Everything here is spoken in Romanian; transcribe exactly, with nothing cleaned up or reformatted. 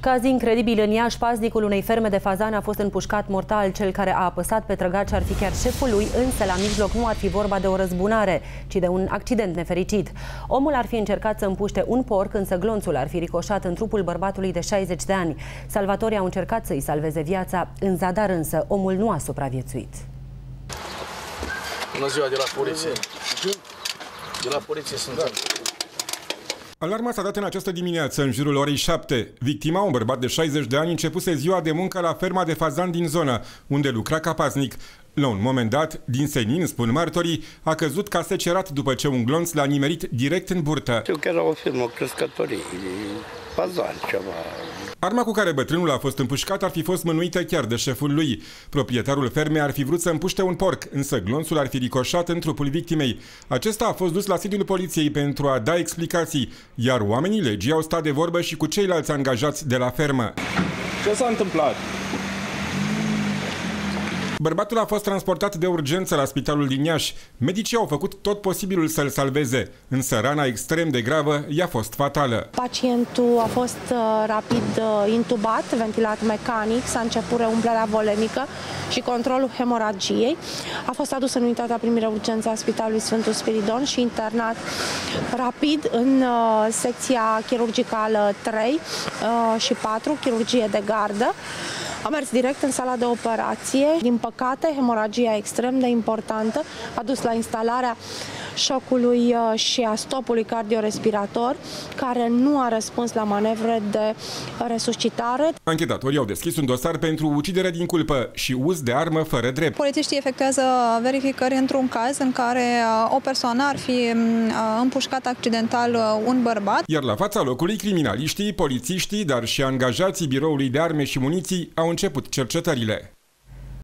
Caz incredibil în Iași, paznicul unei ferme de fazane a fost împușcat mortal. Cel care a apăsat pe trăgaci ar fi chiar șeful lui, însă la mijloc nu ar fi vorba de o răzbunare, ci de un accident nefericit. Omul ar fi încercat să împuște un porc, însă glonțul ar fi ricoșat în trupul bărbatului de șaizeci de ani. Salvatorii au încercat să-i salveze viața, în zadar însă omul nu a supraviețuit. Bună ziua, de la poliție. De la poliție sunt. Alarma s-a dat în această dimineață, în jurul orei șapte. Victima, un bărbat de șaizeci de ani, începuse ziua de muncă la ferma de fazan din zonă, unde lucra ca paznic. La un moment dat, din senin, spun martorii, a căzut ca secerat după ce un glonț l-a nimerit direct în burtă. Știu că era o firmă crescătorie, fazan ceva. Arma cu care bătrânul a fost împușcat ar fi fost mânuită chiar de șeful lui. Proprietarul fermei ar fi vrut să împuște un porc, însă glonțul ar fi ricoșat în trupul victimei. Acesta a fost dus la sediul poliției pentru a da explicații, iar oamenii legii au stat de vorbă și cu ceilalți angajați de la fermă. Ce s-a întâmplat? Bărbatul a fost transportat de urgență la spitalul din Iași. Medicii au făcut tot posibilul să-l salveze, însă rana extrem de gravă i-a fost fatală. Pacientul a fost uh, rapid uh, intubat, ventilat mecanic, s-a început reumplerea volemică și controlul hemoragiei. A fost adus în unitatea primire urgență a Spitalului Sfântul Spiridon și internat rapid în uh, secția chirurgicală trei uh, și patru, chirurgie de gardă. A mers direct în sala de operație. Din păcate, hemoragia extrem de importantă a dus la instalarea șocului și a stopului cardiorespirator, care nu a răspuns la manevre de resuscitare. Anchetatorii au deschis un dosar pentru ucidere din culpă și uz de armă fără drept. Polițiștii efectuează verificări într-un caz în care o persoană ar fi împușcat accidental un bărbat. Iar la fața locului, criminaliștii, polițiștii, dar și angajații Biroului de Arme și Muniții au început cercetările.